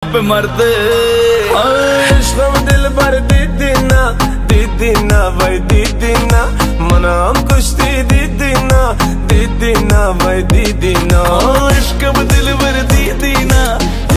पे मरते। इश्क में दिल भर दीदी ना भाई दीदी ना, मना हम कुश्ती दीदी ना भाई दीदी ना। इश्क में